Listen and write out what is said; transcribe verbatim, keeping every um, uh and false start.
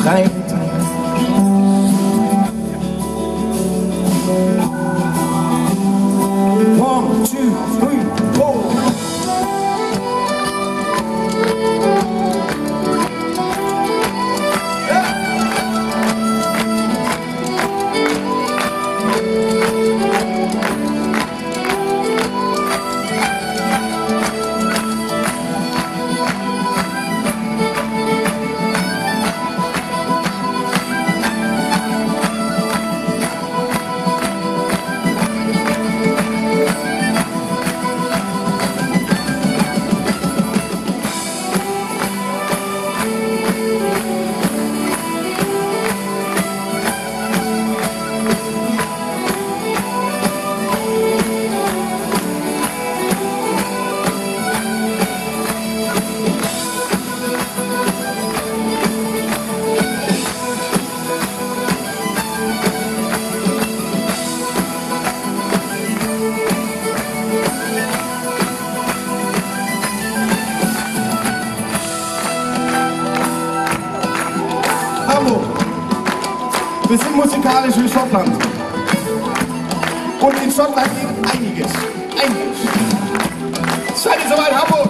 befreit. One, two, three, four. Wir sind musikalisch wie Schottland. Und in Schottland geht einiges. Einiges. Seid ihr soweit, Hamburg?